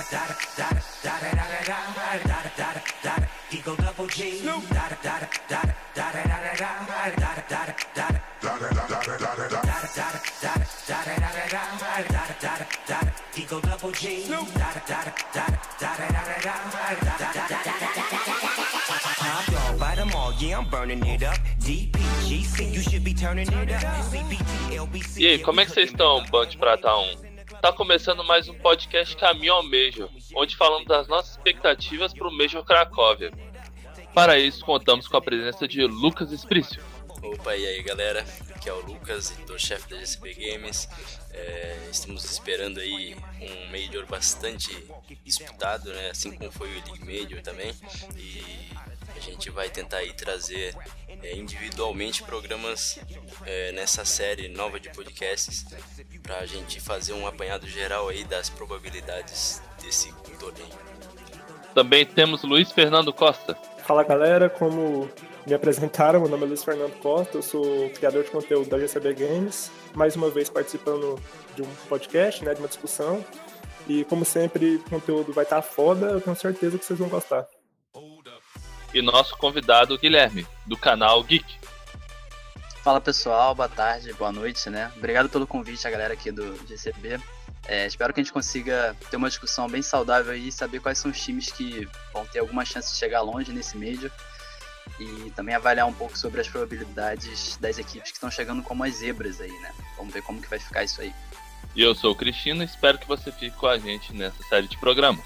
E aí, como é que vocês estão, Band Prata 1? Tá começando mais um podcast Caminho ao Major, onde falamos das nossas expectativas para o Major Cracóvia. Para isso, contamos com a presença de Lucas Esprício. Opa, e aí galera, aqui é o Lucas, editor-chefe da GCB Games. Estamos esperando aí um Major bastante disputado, né? Assim como foi o League Major também. E a gente vai tentar aí trazer individualmente programas nessa série nova de podcasts para a gente fazer um apanhado geral aí das probabilidades desse torneio. Também temos Luiz Fernando Costa. Fala galera, como me apresentaram, meu nome é Luiz Fernando Costa, eu sou criador de conteúdo da GCB Games, mais uma vez participando de um podcast, né, de uma discussão, e como sempre o conteúdo vai estar foda, eu tenho certeza que vocês vão gostar. E nosso convidado Guilherme, do canal Geek. Fala pessoal, boa tarde, boa noite, né? Obrigado pelo convite a galera aqui do GCB. Espero que a gente consiga ter uma discussão bem saudável aí e saber quais são os times que vão ter alguma chance de chegar longe nesse Major. E também avaliar um pouco sobre as probabilidades das equipes que estão chegando como as zebras aí, né? Vamos ver como que vai ficar isso aí. E eu sou o Cristina e espero que você fique com a gente nessa série de programas.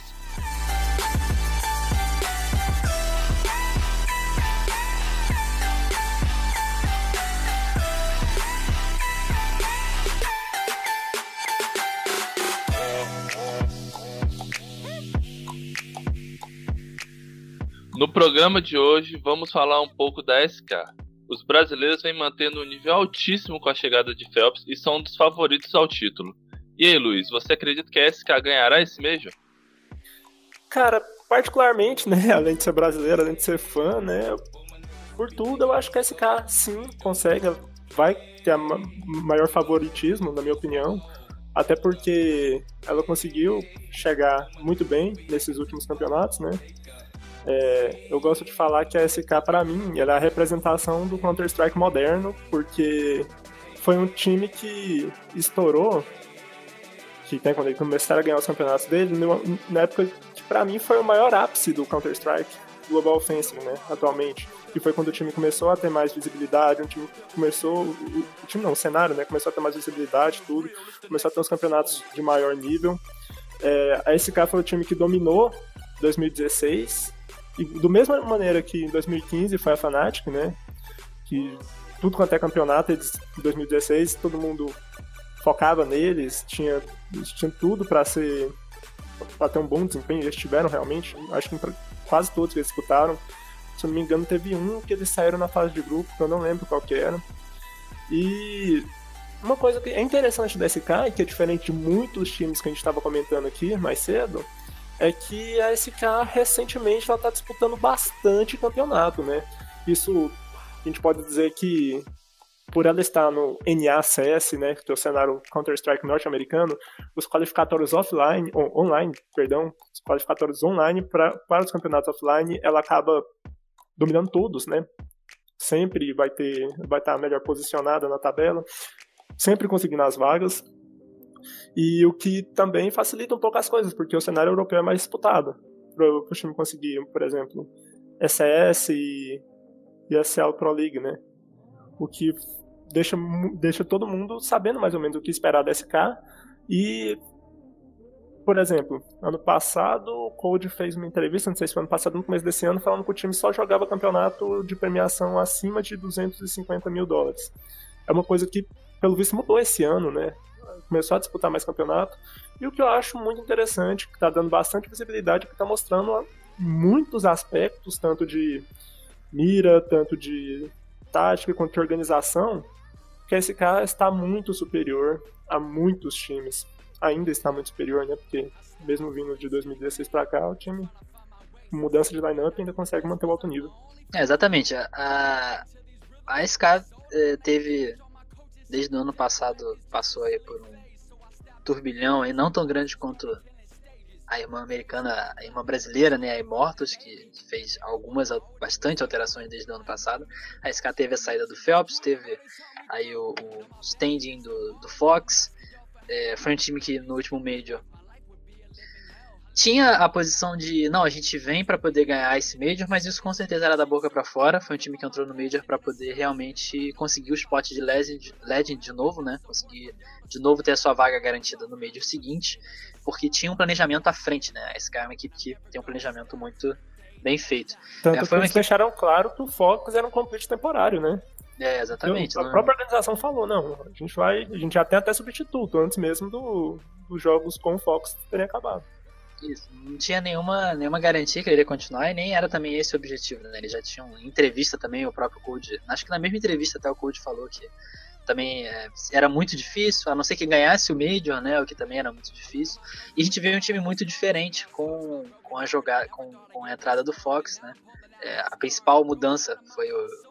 No programa de hoje, vamos falar um pouco da SK. Os brasileiros vêm mantendo um nível altíssimo com a chegada de Phelps e são um dos favoritos ao título. E aí, Luiz, você acredita que a SK ganhará esse Major? Cara, particularmente, né, além de ser brasileiro, além de ser fã, né, por tudo eu acho que a SK sim consegue, vai ter maior favoritismo, na minha opinião, até porque ela conseguiu chegar muito bem nesses últimos campeonatos, né. Eu gosto de falar que a SK, para mim, ela é a representação do Counter-Strike moderno, porque foi um time que estourou, quando eles começaram a ganhar os campeonatos dele, na época que para mim foi o maior ápice do Counter-Strike Global Offensive, né, atualmente, que foi quando o time começou a ter mais visibilidade, o cenário, né, começou a ter mais visibilidade, tudo, começou a ter os campeonatos de maior nível. A SK foi o time que dominou 2016, e da mesma maneira que em 2015 foi a Fnatic, né, que tudo quanto é campeonato de 2016, todo mundo focava neles, tinha tudo para ter um bom desempenho, eles tiveram realmente, acho que quase todos que eles disputaram, se eu não me engano teve um que eles saíram na fase de grupo, que eu não lembro qual que era. E uma coisa que é interessante da SK, e que é diferente de muitos times que a gente estava comentando aqui mais cedo, é que a SK recentemente ela está disputando bastante campeonato, né? Isso a gente pode dizer que por ela estar no NACS, né, que é o cenário Counter-Strike norte-americano, os qualificatórios os qualificatórios online para os campeonatos offline, ela acaba dominando todos, né? Sempre vai estar melhor posicionada na tabela, sempre conseguindo as vagas. E o que também facilita um pouco as coisas, porque o cenário europeu é mais disputado. Para o time conseguir, por exemplo, SES e ESL Pro League, né? O que deixa todo mundo sabendo mais ou menos o que esperar da SK. E, por exemplo, ano passado o Code fez uma entrevista, não sei se foi ano passado, no começo desse ano, falando que o time só jogava campeonato de premiação acima de $250 mil. É uma coisa que, pelo visto, mudou esse ano, né? Começou a disputar mais campeonato. E o que eu acho muito interessante, que está dando bastante visibilidade, que está mostrando muitos aspectos, tanto de mira, tanto de tática quanto de organização, que a SK está muito superior a muitos times. Ainda está muito superior, né? Porque mesmo vindo de 2016 para cá, o time, com mudança de line-up, ainda consegue manter o alto nível. Exatamente. A SK teve, desde o ano passado, passou aí por um turbilhão aí, não tão grande quanto a irmã americana, a irmã brasileira, né, a Immortals, que fez bastante alterações desde o ano passado. A SK teve a saída do Phelps, teve aí o standing do Fox. Foi um time que no último Major tinha a posição de, não, a gente vem para poder ganhar esse Major, mas isso com certeza era da boca para fora. Foi um time que entrou no Major para poder realmente conseguir o spot de Legend de novo, né? Conseguir de novo ter a sua vaga garantida no Major seguinte, porque tinha um planejamento à frente, né? A SK é uma equipe que tem um planejamento muito bem feito. Tanto que eles deixaram claro que o Fox era um complete temporário, né? Exatamente. A própria organização falou, não, a gente já tem até substituto, antes mesmo dos jogos com o Fox terem acabado. Isso, não tinha nenhuma garantia que ele ia continuar e nem era também esse o objetivo, né? Eles já tinham entrevista também, o próprio Code, acho que na mesma entrevista até o Code falou que também era muito difícil, a não ser que ganhasse o Major, né? O que também era muito difícil. E a gente veio um time muito diferente com a entrada do Fox, né? A principal mudança foi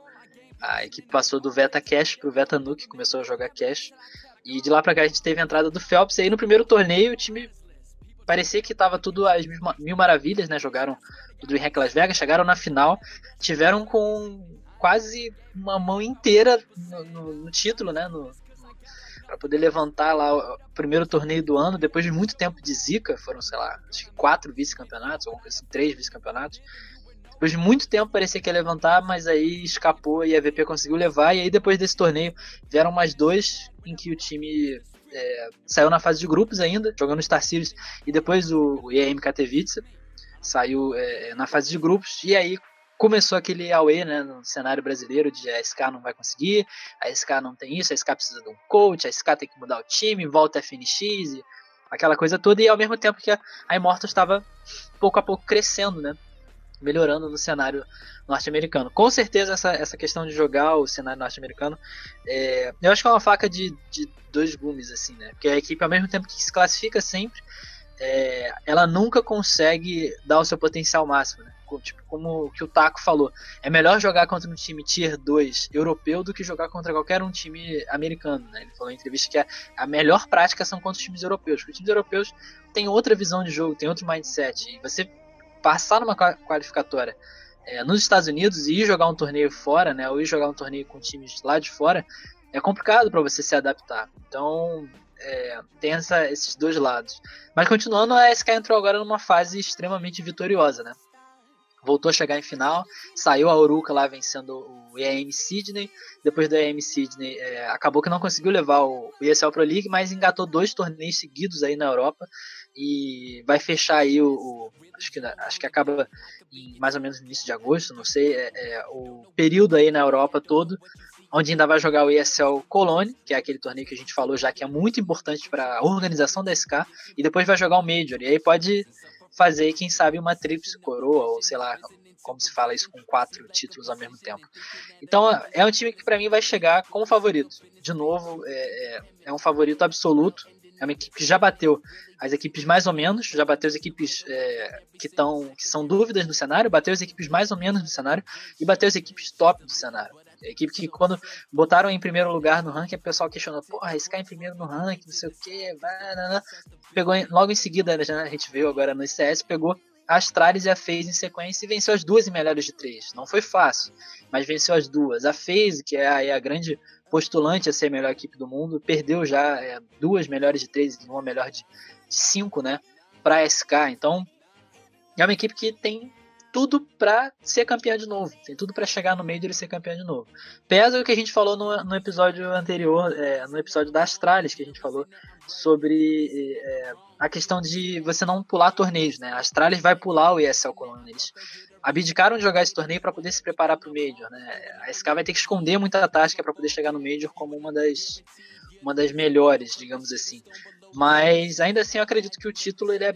a equipe passou do Veta Cash pro Veta Nuke, começou a jogar Cash. E de lá pra cá a gente teve a entrada do Phelps, e aí no primeiro torneio o time parecia que tava tudo às mil maravilhas, né? Jogaram do DreamHack Las Vegas, chegaram na final, tiveram com quase uma mão inteira no título, né? Para poder levantar lá o primeiro torneio do ano, depois de muito tempo de zica, foram, sei lá, acho que 4 vice-campeonatos, ou assim, 3 vice-campeonatos. Depois de muito tempo parecia que ia levantar, mas aí escapou e a VP conseguiu levar, e aí depois desse torneio vieram mais 2 em que o time saiu na fase de grupos ainda, jogando Star Series, e depois o EAM Katowice saiu na fase de grupos, e aí começou aquele auê, né, no cenário brasileiro de a SK não vai conseguir, a SK não tem isso, a SK precisa de um coach, a SK tem que mudar o time, volta a FNX, e aquela coisa toda, e ao mesmo tempo que a Immortals estava pouco a pouco crescendo, né, melhorando no cenário norte-americano. Com certeza essa questão de jogar o cenário norte-americano, eu acho que é uma faca de 2 gumes, assim, né? Porque a equipe, ao mesmo tempo que se classifica sempre, ela nunca consegue dar o seu potencial máximo, né? Tipo, como o que o Taco falou, é melhor jogar contra um time Tier 2 europeu do que jogar contra qualquer um time americano, né? Ele falou em entrevista que a melhor prática são contra os times europeus, porque os times europeus têm outra visão de jogo, têm outro mindset, e você passar numa qualificatória nos Estados Unidos e ir jogar um torneio fora, né, ou ir jogar um torneio com times lá de fora, é complicado para você se adaptar. Então tem esses 2 lados. Mas continuando, a SK entrou agora numa fase extremamente vitoriosa, né? Voltou a chegar em final, saiu a Oruka lá vencendo o EAM Sydney. Depois do EAM Sydney, acabou que não conseguiu levar o ESL Pro League, mas engatou 2 torneios seguidos aí na Europa e vai fechar aí acho que acaba em mais ou menos no início de agosto, não sei, o período aí na Europa todo, onde ainda vai jogar o ESL Cologne, que é aquele torneio que a gente falou já que é muito importante para a organização da SK, e depois vai jogar o Major, e aí pode fazer, quem sabe, uma tríplice coroa, ou sei lá, como se fala isso, com 4 títulos ao mesmo tempo. Então é um time que para mim vai chegar como favorito. De novo, é um favorito absoluto. É uma equipe que já bateu as equipes mais ou menos, já bateu as equipes que são dúvidas no cenário, bateu as equipes mais ou menos no cenário e bateu as equipes top do cenário. A equipe que quando botaram em primeiro lugar no ranking, o pessoal questionou, porra, esse cara em primeiro no ranking, não sei o que, pegou logo em seguida, a gente viu agora no CS, pegou a Astralis e a FaZe em sequência e venceu as 2 em melhores de 3. Não foi fácil, mas venceu as 2. A FaZe, que é a grande postulante a ser a melhor equipe do mundo, perdeu já 2 melhores de 3 e uma melhor de 5, né, para a SK. Então é uma equipe que tem tudo para ser campeã de novo, tem tudo para chegar no Major e ser campeã de novo. Pesa o que a gente falou no episódio anterior, no episódio da Astralis, que a gente falou sobre a questão de você não pular torneios, né? A Astralis vai pular o ESL Cologne. Eles abdicaram de jogar esse torneio para poder se preparar para o Major, né? A SK vai ter que esconder muita tática para poder chegar no Major como uma das melhores, digamos assim. Mas ainda assim eu acredito que o título ele é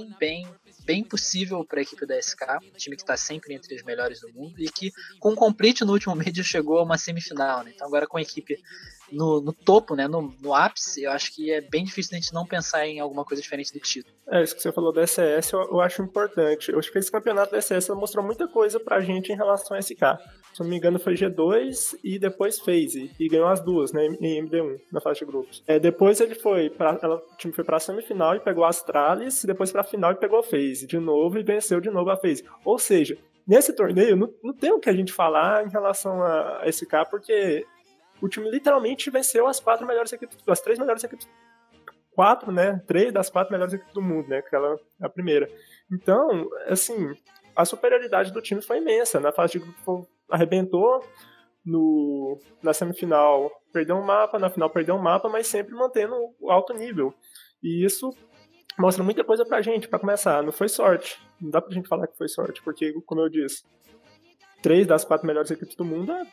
bem possível para a equipe da SK, um time que está sempre entre os melhores do mundo e que com o Complete no último Major chegou a uma semifinal, né? Então agora com a equipe no topo, né, no ápice, eu acho que é bem difícil a gente não pensar em alguma coisa diferente do título. Isso que você falou da SCS eu acho importante. Eu acho que esse campeonato da SCS mostrou muita coisa pra gente em relação a SK. Se não me engano foi G2 e depois FaZe, e ganhou as duas, né, em MD1, na fase de grupos. Depois o time foi pra semifinal e pegou a Astralis, e depois pra final e pegou a FaZe de novo e venceu de novo a FaZe. Ou seja, nesse torneio não tem o que a gente falar em relação a SK, porque o time literalmente venceu as 4 melhores equipes, as 3 melhores equipes, 4, né? 3 das 4 melhores equipes do mundo, né? Aquela a primeira. Então, assim, a superioridade do time foi imensa. Na fase de grupo arrebentou, na semifinal perdeu um mapa, na final perdeu um mapa, mas sempre mantendo o alto nível. E isso mostra muita coisa pra gente, pra começar. Não foi sorte. Não dá pra gente falar que foi sorte, porque, como eu disse, 3 das 4 melhores equipes do mundo é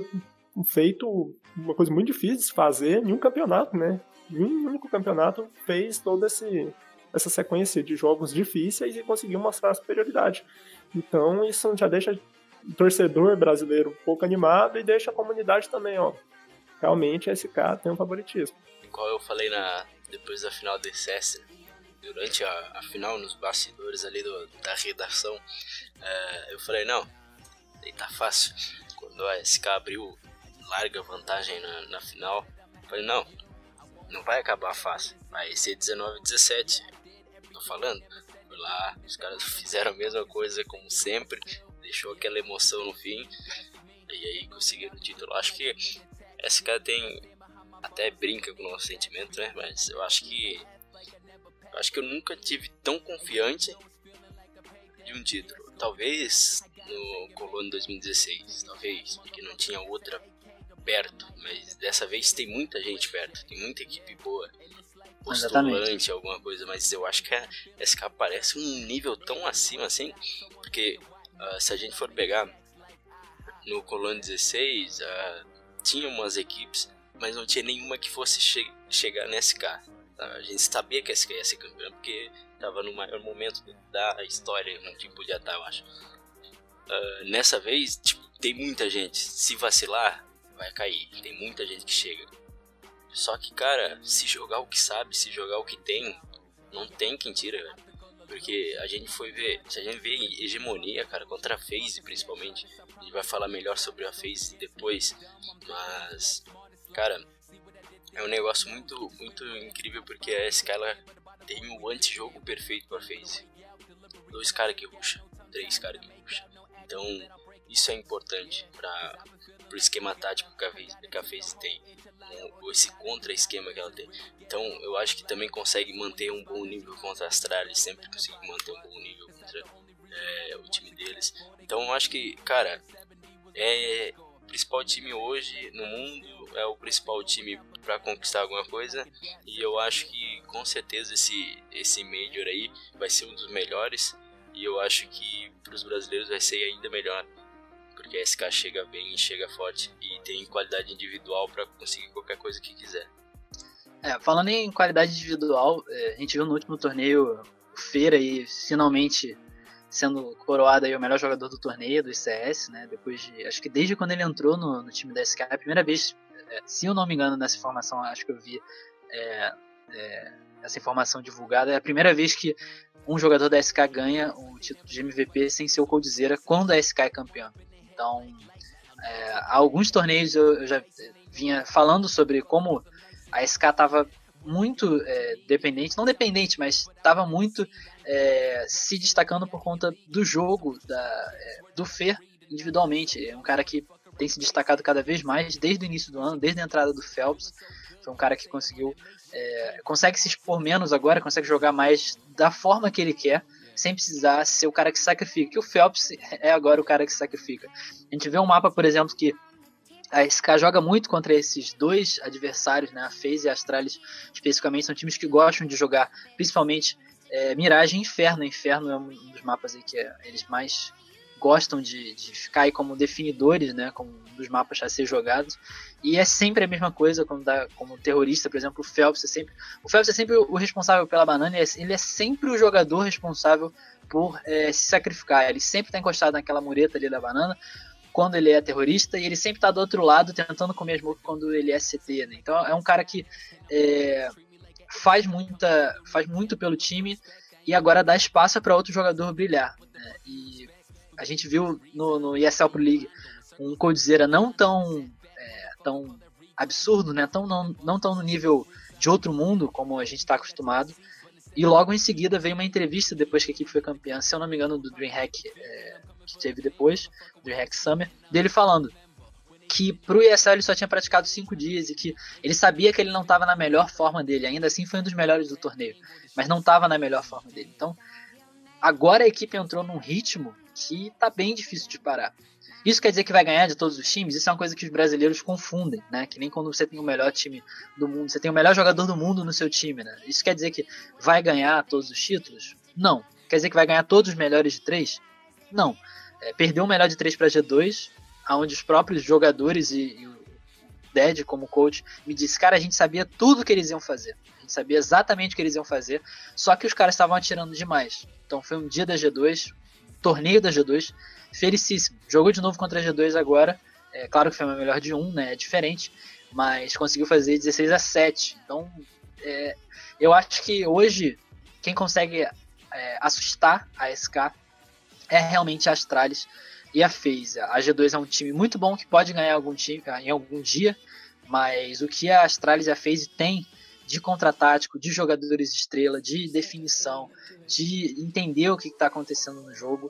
uma coisa muito difícil de se fazer em um campeonato, né? Em um único campeonato fez toda essa sequência de jogos difíceis e conseguiu mostrar a superioridade. Então isso já deixa o torcedor brasileiro um pouco animado e deixa a comunidade também, ó. Realmente a SK tem um favoritismo. Igual eu falei depois da final do ECS, durante a final, nos bastidores ali da redação, eu falei, não, aí tá fácil. Quando a SK abriu larga vantagem na final, eu falei, não vai acabar fácil, vai ser 19-17, tô falando. Foi lá, os caras fizeram a mesma coisa como sempre, deixou aquela emoção no fim, e aí conseguiram o título. Acho que a SK até brinca com o nosso sentimento, né, mas eu acho que eu nunca tive tão confiante de um título. Talvez no Colônia 2016, talvez, porque não tinha outra perto, mas dessa vez tem muita gente perto, tem muita equipe boa, postulante, alguma coisa, mas eu acho que a SK parece um nível tão acima assim, porque se a gente for pegar no Colônia 16, tinha umas equipes, mas não tinha nenhuma que fosse chegar na SK. A gente sabia que a SK ia ser campeã, porque estava no maior momento da história onde podia estar, eu acho. Nessa vez, tipo, tem muita gente, se vacilar, vai cair, tem muita gente que chega. Só que, cara, se jogar o que sabe, se jogar o que tem, não tem quem tira, velho. Porque a gente se a gente vê hegemonia, cara, contra a FaZe principalmente, a gente vai falar melhor sobre a FaZe depois, mas, cara, é um negócio muito, muito incrível, porque a SK ela tem o antijogo perfeito pra FaZe. 2 caras que rusham, 3 caras que rusham. Então, isso é importante pro esquema tático que a FaZe tem, esse contra-esquema que ela tem. Então, eu acho que também consegue manter um bom nível contra a Astralis, sempre consegue manter um bom nível contra o time deles. Então, eu acho que, cara, o principal time hoje no mundo, é o principal time para conquistar alguma coisa, e eu acho que com certeza esse Major aí vai ser um dos melhores, e eu acho que para os brasileiros vai ser ainda melhor, porque a SK chega bem, chega forte e tem qualidade individual para conseguir qualquer coisa que quiser. Falando em qualidade individual, a gente viu no último torneio o Feira aí finalmente sendo coroado aí o melhor jogador do torneio, do ICS, né? Depois de, acho que desde quando ele entrou no time da SK, a primeira vez, se eu não me engano nessa informação, acho que eu vi essa informação divulgada, é a primeira vez que um jogador da SK ganha o título de MVP sem ser o Coldzera quando a SK é campeão. Então, há alguns torneios eu já vinha falando sobre como a SK estava muito dependente, não dependente, mas estava muito se destacando por conta do jogo do Fer individualmente. É um cara que tem se destacado cada vez mais desde o início do ano, desde a entrada do Phelps. Foi um cara que consegue se expor menos agora, consegue jogar mais da forma que ele quer, sem precisar ser o cara que sacrifica. E o Phelps é agora o cara que sacrifica. A gente vê um mapa, por exemplo, que a SK joga muito contra esses dois adversários, né? A FaZe e a Astralis, especificamente, são times que gostam de jogar, principalmente Mirage e Inferno. Inferno é um dos mapas aí que eles mais gostam de ficar aí como definidores, né? Como um dos mapas a ser jogados. E é sempre a mesma coisa como terrorista, por exemplo, o Phelps é sempre o responsável pela banana, ele é sempre o jogador responsável por se sacrificar. Ele sempre está encostado naquela mureta ali da banana, quando ele é terrorista e ele sempre tá do outro lado tentando comer smoke quando ele é CT, né? Então é um cara que faz muito pelo time e agora dá espaço para outro jogador brilhar, né? E a gente viu no ESL Pro League um Coldzera não tão absurdo, né? Não tão no nível de outro mundo como a gente está acostumado. E logo em seguida veio uma entrevista depois que a equipe foi campeã, se eu não me engano, do DreamHack, que teve depois, DreamHack Summer, dele falando que pro ESL ele só tinha praticado 5 dias e que ele sabia que ele não estava na melhor forma dele, ainda assim foi um dos melhores do torneio, mas não estava na melhor forma dele. Então, agora a equipe entrou num ritmo que tá bem difícil de parar. Isso quer dizer que vai ganhar de todos os times? Isso é uma coisa que os brasileiros confundem, né? Que nem quando você tem o melhor time do mundo, você tem o melhor jogador do mundo no seu time, né? Isso quer dizer que vai ganhar todos os títulos? Não. Quer dizer que vai ganhar todos os melhores de 3? Não. Perdeu o melhor de 3 para G2, onde os próprios jogadores e o Dead como coach me disse, cara, a gente sabia tudo o que eles iam fazer. A gente sabia exatamente o que eles iam fazer, só que os caras estavam atirando demais. Então foi um dia da G2, torneio da G2, felicíssimo. Jogou de novo contra a G2 agora. Claro que foi uma melhor de 1, né? É diferente. Mas conseguiu fazer 16-7. Então, eu acho que hoje, quem consegue assustar a SK é realmente a Astralis e a FaZe. A G2 é um time muito bom que pode ganhar em algum dia. Mas o que a Astralis e a FaZe têm de contra-tático, de jogadores estrela, de definição, de entender o que está acontecendo no jogo,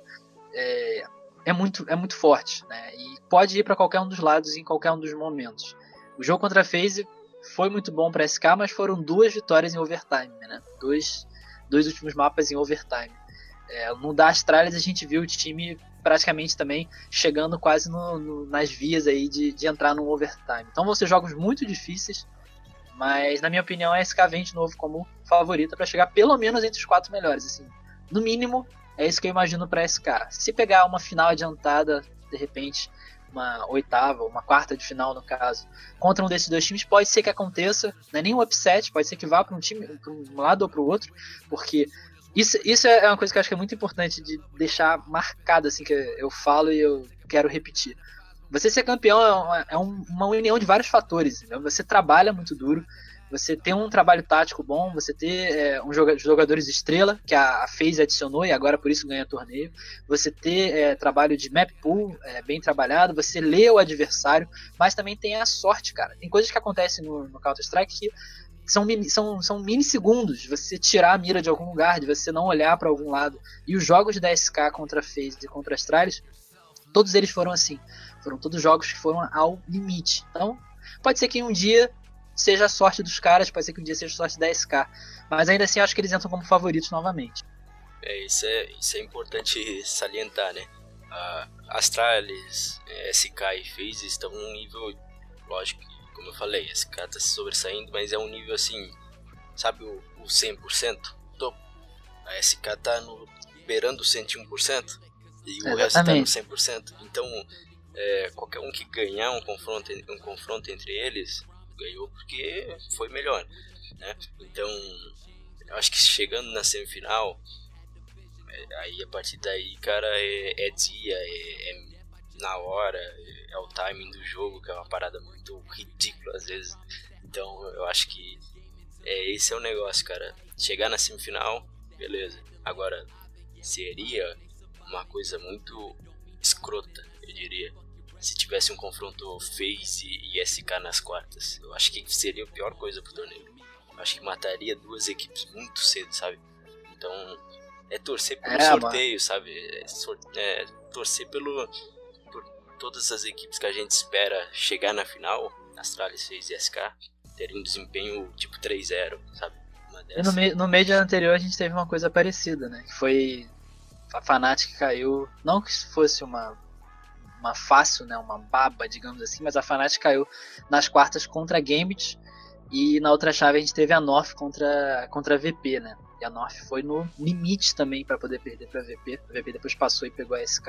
é muito forte, né? E pode ir para qualquer um dos lados em qualquer um dos momentos. O jogo contra a FaZe foi muito bom para SK, mas foram 2 vitórias em overtime, né? Dois últimos mapas em overtime. No da Astralis a gente viu o time praticamente também chegando quase nas vias aí de entrar no overtime. Então vão ser jogos muito difíceis, mas na minha opinião a SK vem de novo como favorita para chegar pelo menos entre os 4 melhores, assim. No mínimo, é isso que eu imagino para SK. Se pegar uma final adiantada, de repente, uma oitava, uma quarta de final no caso, contra um desses 2 times, pode ser que aconteça, não é nem um upset, pode ser que vá para um time, para um lado ou para o outro, porque isso é uma coisa que eu acho que é muito importante de deixar marcado, assim, que eu falo e eu quero repetir. Você ser campeão é uma união de vários fatores, entendeu? Você trabalha muito duro, você ter um trabalho tático bom, você ter jogadores estrela, que a FaZe adicionou e agora por isso ganha torneio, você ter trabalho de map pool bem trabalhado, você lê o adversário, mas também tem a sorte, cara. Tem coisas que acontecem no Counter-Strike que são minissegundos, você tirar a mira de algum lugar, de você não olhar para algum lado. E os jogos da SK contra a FaZe e contra a Astralis, todos eles foram assim. Foram todos jogos que foram ao limite. Então, pode ser que um dia seja a sorte dos caras, pode ser que um dia seja a sorte da SK. Mas ainda assim, eu acho que eles entram como favoritos novamente. Isso é importante salientar, né? Astralis, SK e FaZe estão num nível, lógico, como eu falei, a SK tá se sobressaindo, mas é um nível assim, sabe o 100%? Topo. A SK tá beirando o 101% e o resto tá no 100%. Então, qualquer um que ganhar um confronto entre eles, ganhou porque foi melhor, né? Então, eu acho que chegando na semifinal, aí a partir daí, cara, é dia, é na hora, é o timing do jogo, que é uma parada muito ridícula às vezes. Então eu acho que esse é o negócio, cara. Chegar na semifinal, beleza. Agora, seria uma coisa muito escrota, eu diria, se tivesse um confronto FaZe e SK nas quartas. Eu acho que seria a pior coisa pro torneio. Eu acho que mataria 2 equipes muito cedo, sabe? Então, torcer pelo sorteio, sabe? Torcer por todas as equipes que a gente espera chegar na final, Astralis, FaZe e SK, terem um desempenho tipo 3-0, sabe? No Major anterior a gente teve uma coisa parecida, né? Que foi a Fnatic caiu, não que fosse uma fácil, né? Uma baba, digamos assim, mas a Fnatic caiu nas quartas contra a Gambit e na outra chave a gente teve a North contra a VP, né? E a North foi no limite também para poder perder para a VP. A VP depois passou e pegou a SK.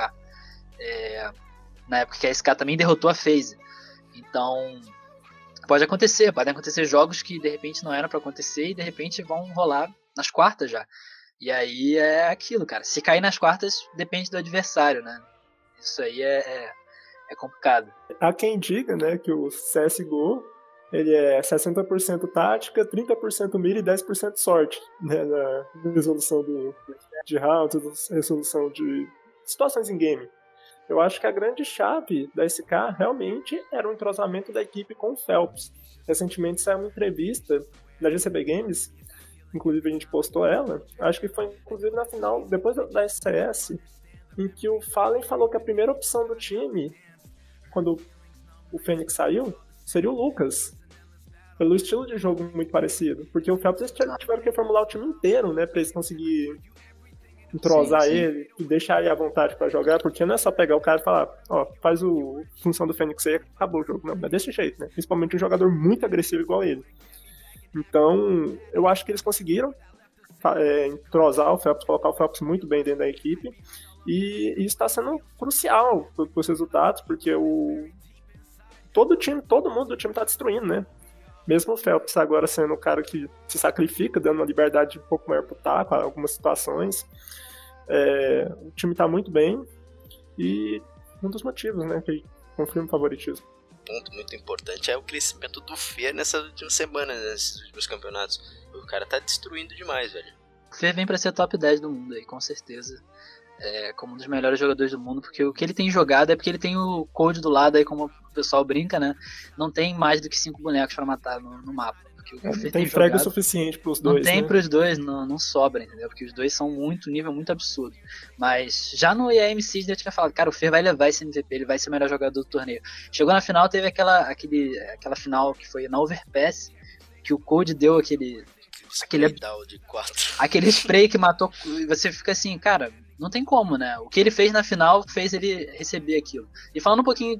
Na época que a SK também derrotou a FaZe. Então, podem acontecer jogos que de repente não eram para acontecer e de repente vão rolar nas quartas já. E aí é aquilo, cara. Se cair nas quartas, depende do adversário, né? Isso aí é complicado. Há quem diga, né, que o CSGO ele é 60% tática, 30% mira e 10% sorte, né, na resolução de rounds, resolução de situações em game. Eu acho que a grande chave da SK realmente era o entrosamento da equipe com o Phelps. Recentemente saiu uma entrevista da GCB Games, inclusive a gente postou ela, acho que foi inclusive na final, depois da SCS, em que o Fallen falou que a primeira opção do time, quando o Fênix saiu, seria o Lucas. Pelo estilo de jogo muito parecido. Porque o Phelps eles tiveram que reformular o time inteiro, né? Pra eles conseguirem entrosar sim. Ele e deixar ele à vontade pra jogar. Porque não é só pegar o cara e falar, ó, faz a função do Fênix aí e acabou o jogo. Não, é desse jeito, né? Principalmente um jogador muito agressivo igual ele. Então, eu acho que eles conseguiram entrosar o Phelps, colocar o Phelps muito bem dentro da equipe. E isso está sendo crucial para os resultados, porque todo mundo do time está destruindo, né? Mesmo o Phelps agora sendo o cara que se sacrifica, dando uma liberdade um pouco maior pro Taco, em algumas situações. O time está muito bem e um dos motivos, né, que confirma o favoritismo. Um ponto muito importante é o crescimento do Fer nessas últimas semanas, nesses últimos campeonatos. O cara tá destruindo demais, velho. O Fer vem pra ser top 10 do mundo aí, com certeza. Como um dos melhores jogadores do mundo, porque o que ele tem jogado é porque ele tem o Cold do lado aí, como o pessoal brinca, né? Não tem mais do que 5 bonecos pra matar no mapa. Não tem frag o suficiente pros dois. Não tem, né? Pros dois, não sobra, entendeu? Porque os dois são nível muito absurdo. Mas já no IAMC eu tinha falado, cara, o Fer vai levar esse MVP, ele vai ser o melhor jogador do torneio. Chegou na final, teve aquela final que foi na Overpass, que o Cold deu aquele de 4. Aquele spray que matou, e você fica assim, cara, não tem como, né? O que ele fez na final fez ele receber aquilo. E falando um pouquinho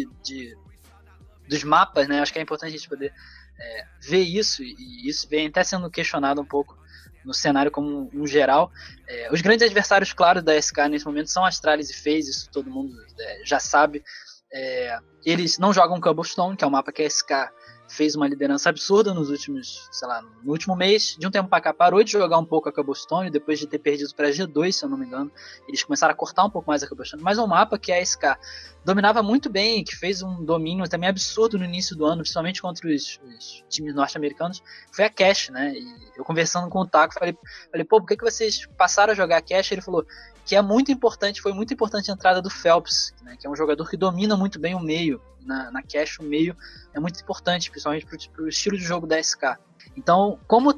dos mapas, né? Acho que é importante a gente poder ver isso, e isso vem até sendo questionado um pouco no cenário como um geral. Os grandes adversários, claro, da SK nesse momento são Astralis e FaZe, isso todo mundo já sabe. Eles não jogam Cobblestone, que é um mapa que a SK fez uma liderança absurda nos últimos, no último mês. De um tempo pra cá parou de jogar um pouco a Cobblestone, depois de ter perdido pra G2, se eu não me engano. Eles começaram a cortar um pouco mais a Cobblestone, mas é um mapa que a SK dominava muito bem, que fez um domínio também absurdo no início do ano, principalmente contra os times norte-americanos, foi a Cash, né? E eu conversando com o Taco, falei, pô, por que vocês passaram a jogar a Cash? Ele falou que foi muito importante a entrada do Phelps, né, que é um jogador que domina muito bem o meio. Na Cash, o meio é muito importante, principalmente pro estilo de jogo da SK. Então, como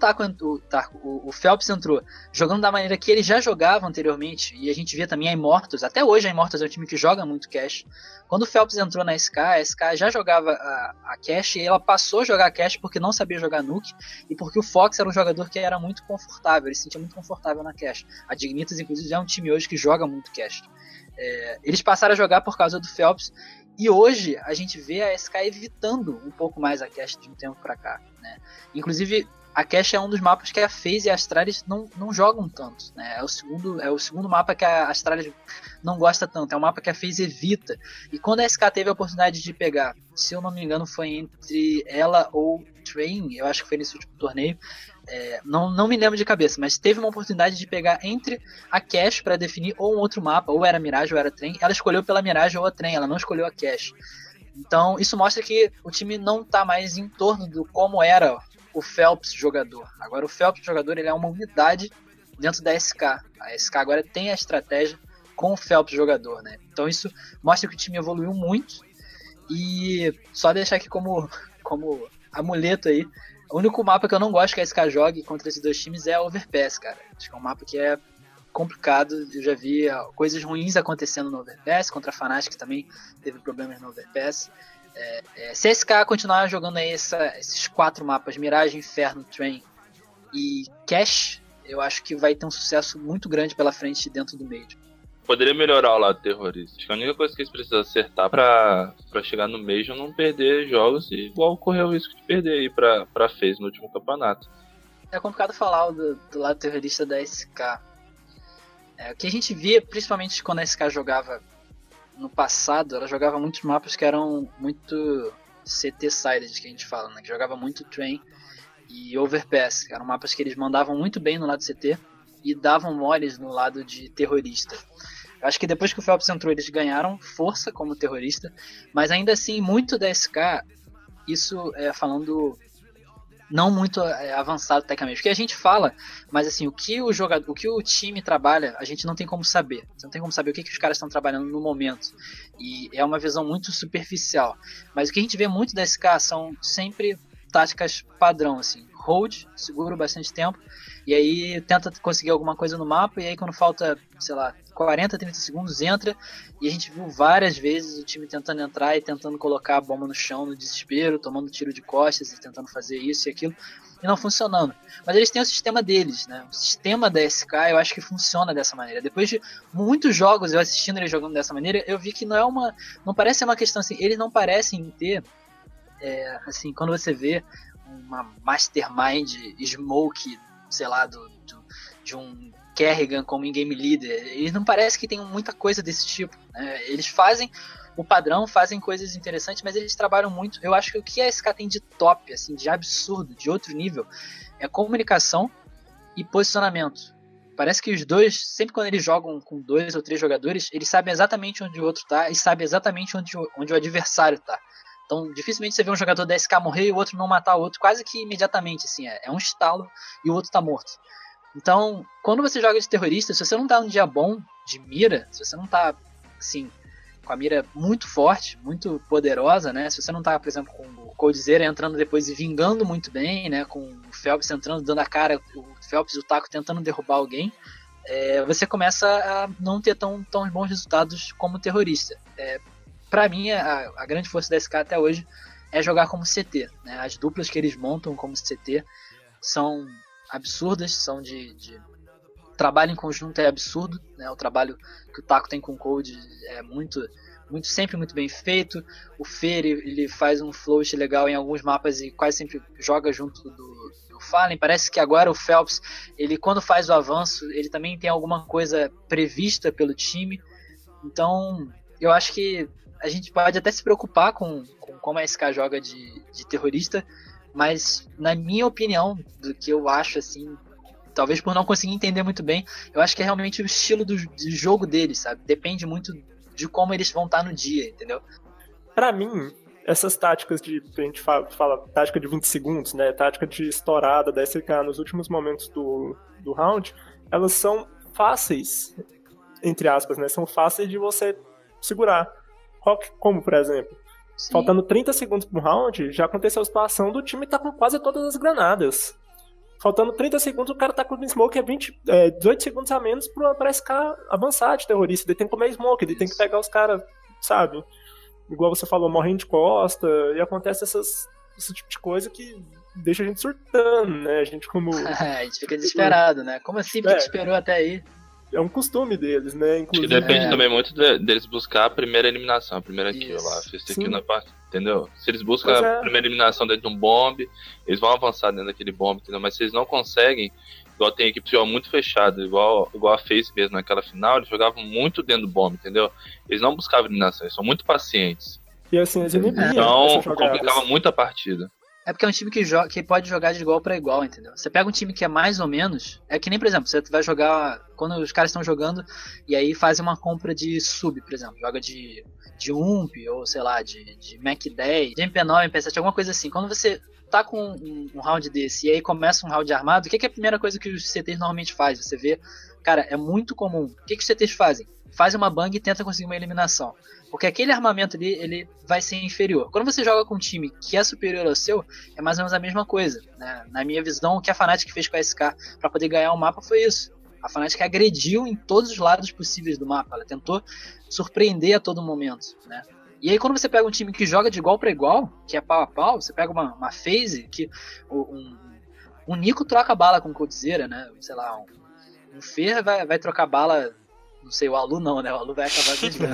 o Phelps entrou jogando da maneira que ele já jogava anteriormente, e a gente via também a Immortals, até hoje a Immortals é um time que joga muito Cash. Quando o Phelps entrou na SK, a SK já jogava a Cash, e ela passou a jogar a Cash porque não sabia jogar Nuke, e porque o Fox era um jogador que era muito confortável, ele se sentia muito confortável na Cash. A Dignitas, inclusive, é um time hoje que joga muito Cash. Eles passaram a jogar por causa do Phelps, e hoje a gente vê a SK evitando um pouco mais a Cash de um tempo pra cá, né? Inclusive, a Cash é um dos mapas que a FaZe e a Astralis não jogam tanto, né? É o segundo mapa que a Astralis não gosta tanto, é um mapa que a FaZe evita. E quando a SK teve a oportunidade de pegar, se eu não me engano foi entre ela ou Train, eu acho que foi nesse último torneio, não me lembro de cabeça, mas teve uma oportunidade de pegar entre a Cash para definir ou um outro mapa, ou era Mirage ou era Train. Ela escolheu pela Mirage ou a Train, ela não escolheu a Cash. Então isso mostra que o time não está mais em torno do como era o Phelps jogador. Agora o Phelps jogador, ele é uma unidade dentro da SK. A SK agora tem a estratégia com o Phelps jogador, né? Então isso mostra que o time evoluiu muito. E só deixar aqui como amuleto aí, o único mapa que eu não gosto que a SK jogue contra esses dois times é a Overpass, cara. Acho que é um mapa que é complicado. Eu já vi coisas ruins acontecendo no Overpass, contra a Fnatic também teve problemas no Overpass. Se a SK continuar jogando aí esses 4 mapas, Mirage, Inferno, Train e Cash, eu acho que vai ter um sucesso muito grande pela frente dentro do Major. Poderia melhorar o lado terrorista. Acho que a única coisa que eles precisam acertar pra chegar no Major é não perder jogos, e igual ocorreu o risco de perder aí pra FaZe no último campeonato. É complicado falar do lado terrorista da SK. O que a gente via, principalmente quando a SK jogava no passado, ela jogava muitos mapas que eram muito CT-sided, que a gente fala, né? Que jogava muito Train e Overpass. Eram mapas que eles mandavam muito bem no lado CT e davam moles no lado de terrorista. Eu acho que depois que o Phelps entrou, eles ganharam força como terrorista, mas ainda assim, muito da SK, isso é falando não muito avançado tecnicamente, porque a gente fala, mas assim, o que o time trabalha, a gente não tem como saber. Você não tem como saber o que os caras estão trabalhando no momento. E é uma visão muito superficial. Mas o que a gente vê muito da SK são sempre táticas padrão, assim, hold, segura bastante tempo, e aí tenta conseguir alguma coisa no mapa, e aí quando falta, sei lá, 40, 30 segundos, entra, e a gente viu várias vezes o time tentando entrar e tentando colocar a bomba no chão no desespero, tomando tiro de costas e tentando fazer isso e aquilo, e não funcionando. Mas eles têm o sistema deles, né? O sistema da SK eu acho que funciona dessa maneira. Depois de muitos jogos eu assistindo eles jogando dessa maneira, eu vi que não parece ser uma questão assim, eles não parecem ter assim, quando você vê uma mastermind smoke, sei lá, de um Kerrigan como in-game leader, eles não parecem que tem muita coisa desse tipo, né? Eles fazem o padrão, fazem coisas interessantes, mas eles trabalham muito. Eu acho que o que a SK tem de top, assim, de absurdo, de outro nível, é comunicação e posicionamento. Parece que os dois, sempre quando eles jogam com 2 ou 3 jogadores, eles sabem exatamente onde o outro tá e sabem exatamente onde o adversário tá. Então, dificilmente você vê um jogador da SK morrer e o outro não matar o outro quase que imediatamente, assim, é um estalo e o outro tá morto. Então, quando você joga de terrorista, se você não tá num dia bom de mira, se você não tá, assim, com a mira muito forte, muito poderosa, né, se você não tá, por exemplo, com o Coldzera entrando depois e vingando muito bem, né, com o Phelps entrando, dando a cara, o Phelps e o Taco tentando derrubar alguém, você começa a não ter tão bons resultados como terrorista. Pra mim, a grande força da SK até hoje é jogar como CT, né? As duplas que eles montam como CT são absurdas, são de trabalho em conjunto é absurdo, né? O trabalho que o Taco tem com o Cold é sempre muito bem feito. O Fê, ele faz um float legal em alguns mapas e quase sempre joga junto do Fallen. Parece que agora o Phelps, ele quando faz o avanço, ele também tem alguma coisa prevista pelo time. Então, eu acho que a gente pode até se preocupar com como a SK joga de terrorista, mas na minha opinião, do que eu acho, assim, talvez por não conseguir entender muito bem, eu acho que é realmente o estilo do jogo deles, sabe? Depende muito de como eles vão estar no dia, entendeu? Pra mim, essas táticas a gente fala tática de 20 segundos, né? Tática de estourada da SK nos últimos momentos do round, elas são fáceis, entre aspas, né? São fáceis de você segurar. Como, por exemplo, sim, faltando 30 segundos pro round, já aconteceu a situação do time tá com quase todas as granadas. Faltando 30 segundos, o cara tá com o smoke, 18 segundos a menos pra SK avançar de terrorista. Ele tem que comer smoke, ele tem que pegar os caras, sabe? Igual você falou, morrendo de costa, e acontece esse tipo de coisa que deixa a gente surtando, né? A gente como... a gente fica desesperado, né? Como assim? Porque esperou até aí? É um costume deles, né? Inclusive, acho que depende também muito deles buscar a primeira eliminação, a primeira kill lá. Kill na parte, entendeu? Se eles buscam a primeira eliminação dentro de um bomb, eles vão avançar dentro daquele bomb, entendeu? Mas se eles não conseguem, igual tem equipe muito fechada, igual a FaZe mesmo naquela final, eles jogavam muito dentro do bomb, entendeu? Eles não buscavam eliminação, eles são muito pacientes. E assim, eles inibiam. Então, complicava muito a partida. É porque é um time que pode jogar de igual pra igual, entendeu? Você pega um time que é mais ou menos... É que nem, por exemplo, você vai jogar... Quando os caras estão jogando e aí fazem uma compra de sub, por exemplo. Joga de UMP ou, sei lá, de Mac 10, de MP9, MP7, alguma coisa assim. Quando você tá com um round desse e aí começa um round armado, o que é a primeira coisa que os CTs normalmente fazem? Você vê... Cara, é muito comum. O que os CTs fazem? Fazem uma bang e tentam conseguir uma eliminação. Porque aquele armamento ali, ele vai ser inferior. Quando você joga com um time que é superior ao seu, é mais ou menos a mesma coisa, né? Na minha visão, o que a Fnatic fez com a SK para poder ganhar o mapa foi isso. A Fnatic agrediu em todos os lados possíveis do mapa. Ela tentou surpreender a todo momento, né? E aí quando você pega um time que joga de igual para igual, que é pau a pau, você pega uma FaZe, que um Nico troca bala com o Coldzera, né? Sei lá, um Fer vai trocar bala... Não sei, o Alu não, né? O Alu vai acabar desligando.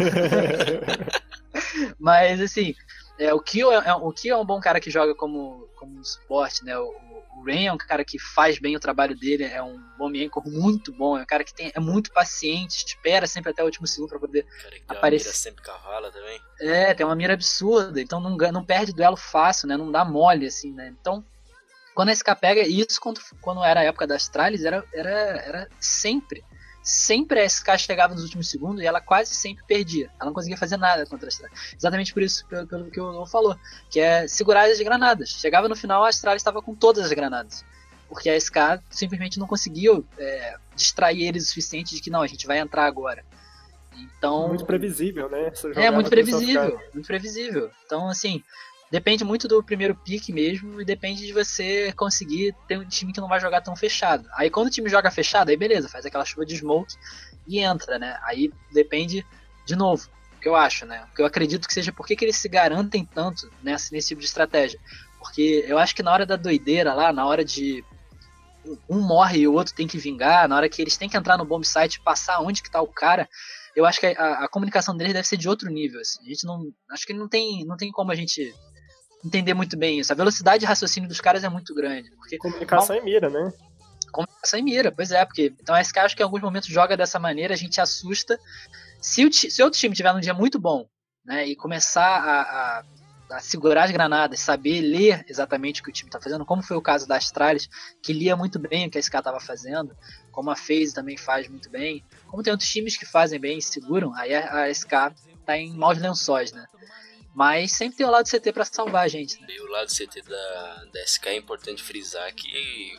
Mas, assim, o Kill é um bom cara que joga como suporte, né? O Rain é um cara que faz bem o trabalho dele, é um bom anchor muito bom, é um cara que é muito paciente, espera sempre até o último segundo pra poder aparecer. Tem uma mira sempre cavala também. Tem uma mira absurda, então não perde duelo fácil, né? Não dá mole, assim, né? Então, quando a SK pega, isso quando era a época das Astralis, era sempre sempre a SK chegava nos últimos segundos e ela quase sempre perdia. Ela não conseguia fazer nada contra a Astralis. Exatamente por isso, pelo que o Lou falou, que é segurar as granadas. Chegava no final, a Astralis estava com todas as granadas. Porque a SK simplesmente não conseguiu distrair eles o suficiente de que não, a gente vai entrar agora. Então, muito previsível, né? Muito previsível. Então, assim, depende muito do primeiro pick mesmo e depende de você conseguir ter um time que não vai jogar tão fechado. Aí quando o time joga fechado, aí beleza, faz aquela chuva de smoke e entra, né? Aí depende, de novo, o que eu acho, né? O que eu acredito que seja por que eles se garantem tanto nesse tipo de estratégia. Porque eu acho que na hora da doideira lá, na hora de um morre e o outro tem que vingar, na hora que eles têm que entrar no bomb site e passar onde que tá o cara, eu acho que a comunicação deles deve ser de outro nível, assim. A gente não, acho que não tem como a gente entender muito bem isso. A velocidade de raciocínio dos caras é muito grande. Porque comunicação e mira, né? Comunicação e mira, pois é, porque então a SK acho que em alguns momentos joga dessa maneira, a gente assusta. Se outro time tiver num dia muito bom, né, e começar a segurar as granadas, saber ler exatamente o que o time está fazendo, como foi o caso da Astralis, que lia muito bem o que a SK estava fazendo, como a FaZe também faz muito bem, como tem outros times que fazem bem e seguram, aí a SK tá em maus lençóis, né? Mas sempre tem o lado do CT para salvar a gente, né? E o lado do CT da SK é importante frisar que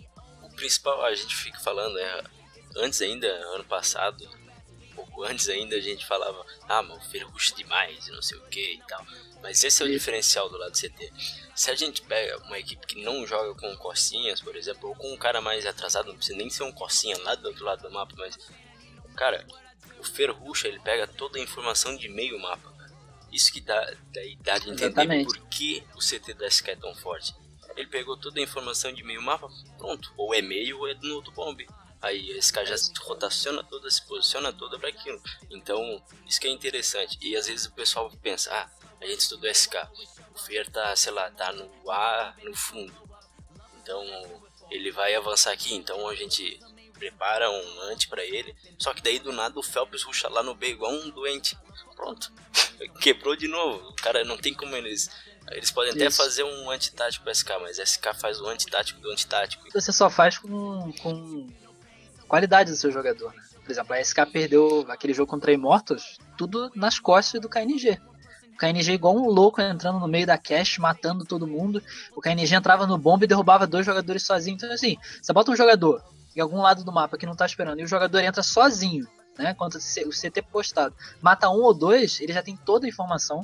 o principal, a gente fica falando, antes ainda, ano passado, um pouco antes ainda, a gente falava, mas o Fer rush demais e não sei o que e tal. Mas esse é o diferencial do lado do CT. Se a gente pega uma equipe que não joga com corsinhas, por exemplo, ou com um cara mais atrasado, não precisa nem ser um corsinha lá do outro lado do mapa, mas, cara, o Fer rush, ele pega toda a informação de meio mapa. Isso que dá de entender por que o CT da SK é tão forte. Ele pegou toda a informação de meio mapa, pronto, ou é meio ou é no outro bomb. Aí a SK já se rotaciona toda, se posiciona toda para aquilo. Então, isso que é interessante. E às vezes o pessoal pensa, a gente estudou SK, o Fer tá, sei lá, tá no A, no fundo. Então, ele vai avançar aqui, então a gente prepara um anti pra ele. Só que daí do nada o Phelps rusha lá no B igual um doente. Pronto, quebrou de novo. O cara não tem como eles podem até fazer um antitático pro SK, mas SK faz o antitático do antitático. Você só faz com qualidade do seu jogador, né? Por exemplo, a SK perdeu aquele jogo contra Immortals, tudo nas costas do KNG. O KNG igual um louco entrando no meio da cache, matando todo mundo. O KNG entrava no bomba e derrubava 2 jogadores sozinho. Então assim, você bota um jogador em algum lado do mapa que não tá esperando e o jogador entra sozinho, né, contra o CT postado, mata 1 ou 2, ele já tem toda a informação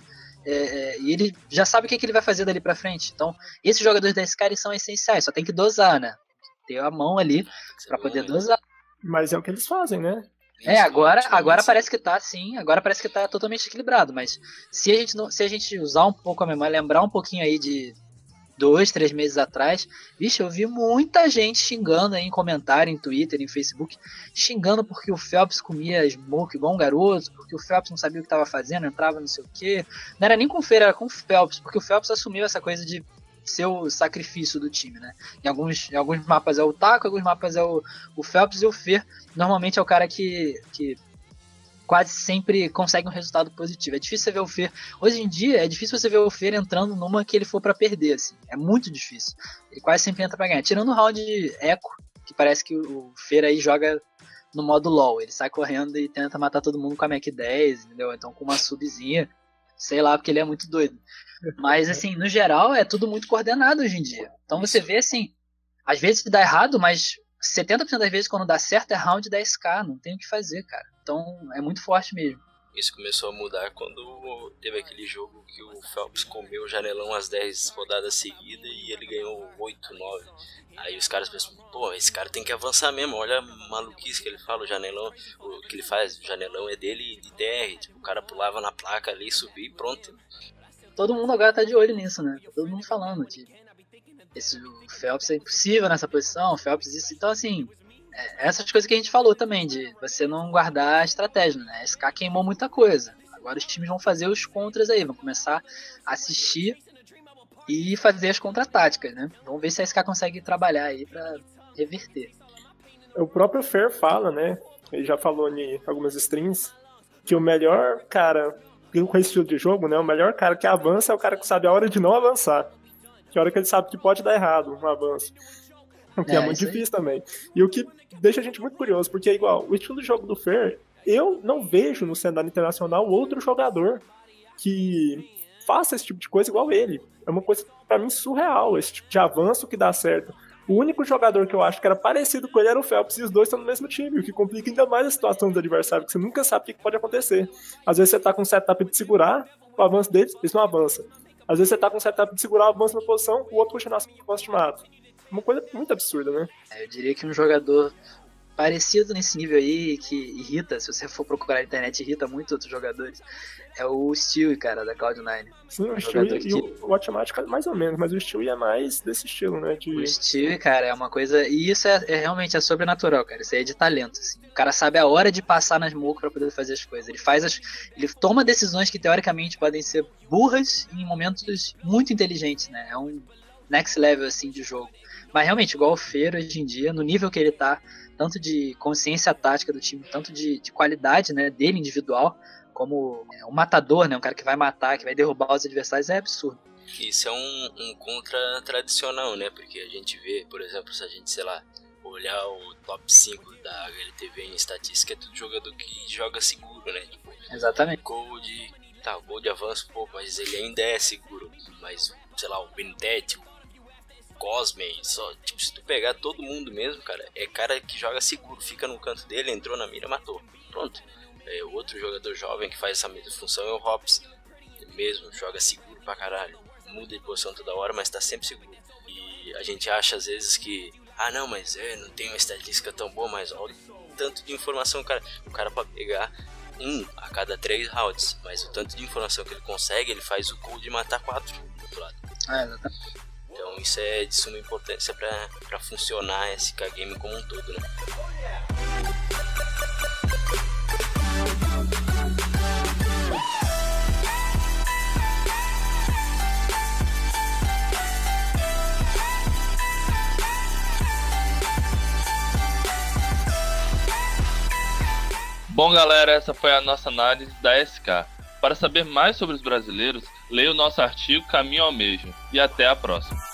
e ele já sabe o que ele vai fazer dali pra frente. Então, esses jogadores da SK eles são essenciais, só tem que dosar, né? Ter a mão ali pra poder dosar. Mas é o que eles fazem, né? Agora parece que tá sim, agora parece que tá totalmente equilibrado, mas se a gente usar um pouco a memória, lembrar um pouquinho aí de 2, 3 meses atrás, vixe, eu vi muita gente xingando aí em comentário, em Twitter, em Facebook, xingando porque o Phelps comia smoke igual um garoto, porque o Phelps não sabia o que estava fazendo, entrava não sei o que. Não era nem com o Fer, era com o Phelps, porque o Phelps assumiu essa coisa de ser o sacrifício do time, né? Em alguns mapas é o Taco, em alguns mapas é o Phelps, e o Fer normalmente é o cara que quase sempre consegue um resultado positivo. É difícil você ver o Fer. Hoje em dia, é difícil você ver o Fer entrando numa que ele for pra perder, assim. É muito difícil. Ele quase sempre entra pra ganhar. Tirando o round Echo, que parece que o Fer aí joga no modo LoL. Ele sai correndo e tenta matar todo mundo com a Mac 10, entendeu? Então com uma subzinha. Sei lá, porque ele é muito doido. Mas, assim, no geral, é tudo muito coordenado hoje em dia. Então você vê, assim, às vezes dá errado, mas 70% das vezes quando dá certo é round da SK. Não tem o que fazer, cara. Então é muito forte mesmo. Isso começou a mudar quando teve aquele jogo que o Phelps comeu o janelão as 10 rodadas seguidas e ele ganhou 8, 9. Aí os caras pensam, pô, esse cara tem que avançar mesmo, olha a maluquice que ele fala, o janelão, o que ele faz, o janelão é dele de TR, tipo, o cara pulava na placa ali, subia e pronto. Todo mundo agora tá de olho nisso, né? Todo mundo falando que o Phelps é impossível nessa posição, o Phelps isso, então assim... essas coisas que a gente falou também, de você não guardar a estratégia, né? A SK queimou muita coisa. Agora os times vão fazer os contras aí, vão começar a assistir e fazer as contra-táticas, né? Vamos ver se a SK consegue trabalhar aí pra reverter. O próprio Fer fala, né? Ele já falou em algumas streams, que o melhor cara, com esse estilo de jogo, né? O melhor cara que avança é o cara que sabe a hora de não avançar. Que a hora que ele sabe que pode dar errado um avanço. O que é muito difícil também. E o que deixa a gente muito curioso, porque é igual, o estilo de jogo do Fer, eu não vejo no cenário internacional outro jogador que faça esse tipo de coisa igual ele. É uma coisa, pra mim, surreal, esse tipo de avanço que dá certo. O único jogador que eu acho que era parecido com ele era o Phelps, e os dois estão no mesmo time, o que complica ainda mais a situação do adversário, porque você nunca sabe o que pode acontecer. Às vezes você tá com um setup de segurar o avanço deles, eles não avançam. Às vezes você tá com um setup de segurar o avanço na posição, o outro puxa na avanço te mata. Uma coisa muito absurda, né? Eu diria que um jogador parecido nesse nível aí, que irrita, se você for procurar na internet, irrita muito outros jogadores, é o Stewie, cara, da Cloud9. Sim, o Stewie e o Automatic mais ou menos, mas o Stewie é mais desse estilo, né? O Stewie, cara, é uma coisa... E isso é realmente sobrenatural, cara. Isso aí é de talento, assim. O cara sabe a hora de passar na smoke pra poder fazer as coisas. Ele toma decisões que, teoricamente, podem ser burras em momentos muito inteligentes, né? É um next level, assim, de jogo. Mas, realmente, igual o Fer, hoje em dia, no nível que ele tá, tanto de consciência tática do time, tanto de qualidade, né, dele individual, como um matador, né, um cara que vai matar, que vai derrubar os adversários, é absurdo. Isso é um contra tradicional, né, porque a gente vê, por exemplo, se a gente, sei lá, olhar o top 5 da HLTV em estatística, é tudo jogador que joga seguro, né, tipo, exatamente. O Gold avança, pô, mas ele ainda é seguro, mas, sei lá, o Benedetti, Cosme, só, tipo, se tu pegar todo mundo mesmo, cara, é cara que joga seguro, fica no canto dele, entrou na mira, matou, pronto. O outro jogador jovem que faz essa mesma função é o Hops, ele mesmo joga seguro pra caralho, muda de posição toda hora, mas tá sempre seguro. E a gente acha às vezes que, não, mas não tem uma estatística tão boa, mas olha o tanto de informação, o cara pode pegar a cada 3 rounds, mas o tanto de informação que ele consegue, ele faz o call de matar 4 do outro lado. Exatamente. Então isso é de suma importância pra funcionar esse K-Game como um todo, né? Bom, galera, essa foi a nossa análise da SK. Para saber mais sobre os brasileiros, leia o nosso artigo Caminho ao Major. E até a próxima.